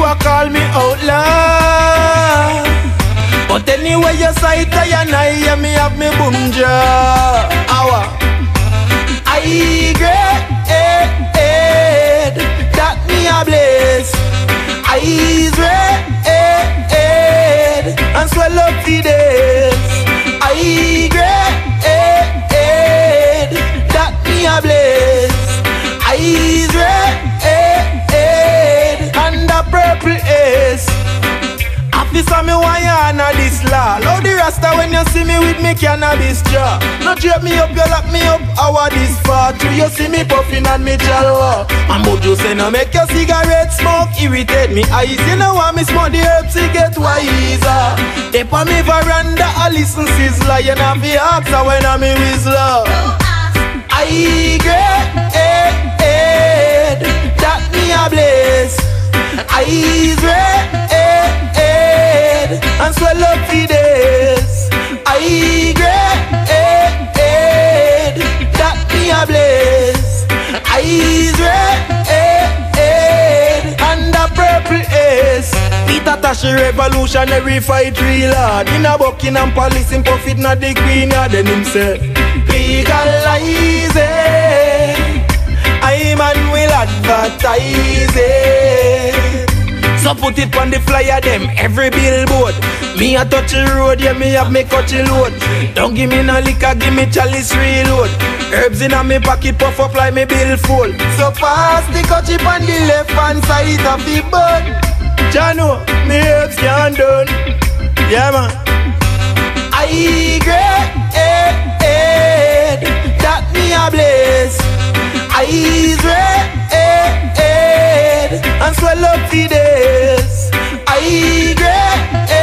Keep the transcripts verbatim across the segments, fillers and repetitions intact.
never call me out loud. But anyway, you sight I and I, yeah, me have me boom jaw. Hour. I great that me a blaze. Eyes red and swell up the days. I great that me a blaze. Eyes red and the purple is. Officer me why you honor this law. Loud the rasta when you see me with me cannabis jar. No drape me up, you lock me up. How this far through you see me puffing and me jalwa. And Mojo say no make your cigarette smoke irritate me eyes. You know why me smoke the herbs to get wiser. They on me veranda I listen sizzler. You know be ask when I'm me whistler. I great that me a blaze. Eyes red and swell up the days. I great that me a blaze. Eyes red and the purple is. Peter Tashi revolutionary fight real hard. In a Buckingham Palace him puff it not the queen yard. Then him say legalize it. I man will advertise it. So put it on the flyer them, every billboard. Me a touch the road, yeah, me have me cut the load. Don't give me no liquor, give me chalice reload. Herbs in a me pocket, puff up like me bill full. So pass the cut chip on the left hand side of the bud. Jano, me herbs can't done. Yeah man. I great that me a blaze. Eyes red and swell up the days. I great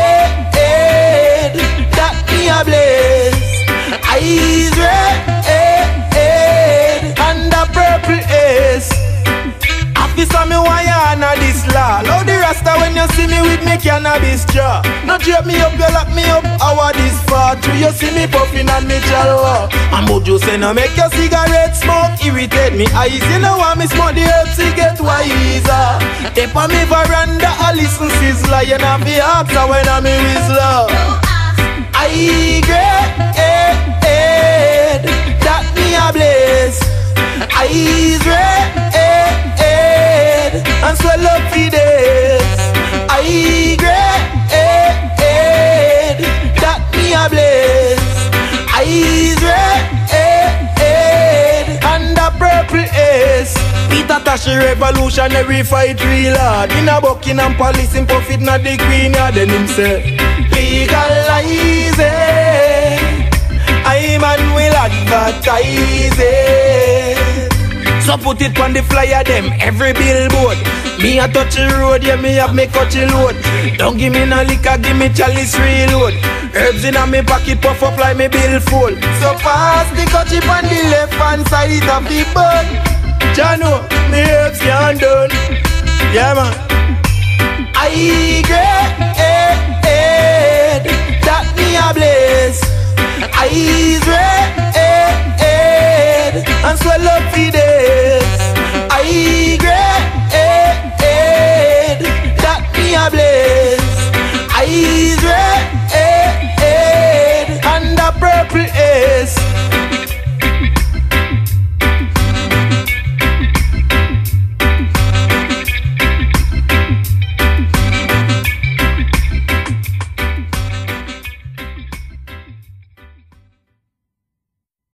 that me a blaze. Eyes red and the purple is. Officer me why you honor this law. Loud the rasta when you see me with me cannabis jar. No drape me up, you lock me up. How this far through you see me puffing and me jalwa. And Mojo say no make your cigarette smoke irritate me eyes. You know why me smoke the herbs to get wiser. They on me veranda I listen sizzler. You know be ask when I'm me whistler. I great that me a blaze. Eyes red and swell up the days. I great that me a blaze. Eyes red and the purple is. Peter Tashi revolutionary fight real hard. In a Buckingham Palace him puff it not the queen yard. Then him say legalize it. I man will advertise it. So put it on the flyer them, every billboard. Me a touch the road, yeah, me have me cut the load. Don't give me no liquor, give me chalice reload. Herbs in a me pocket, puff up like me bill full. So pass the cut chip on the left hand side of the bud. Jano, me herbs can't done. Yeah man. I great that me a blaze. Eyes red and swell up the days. I great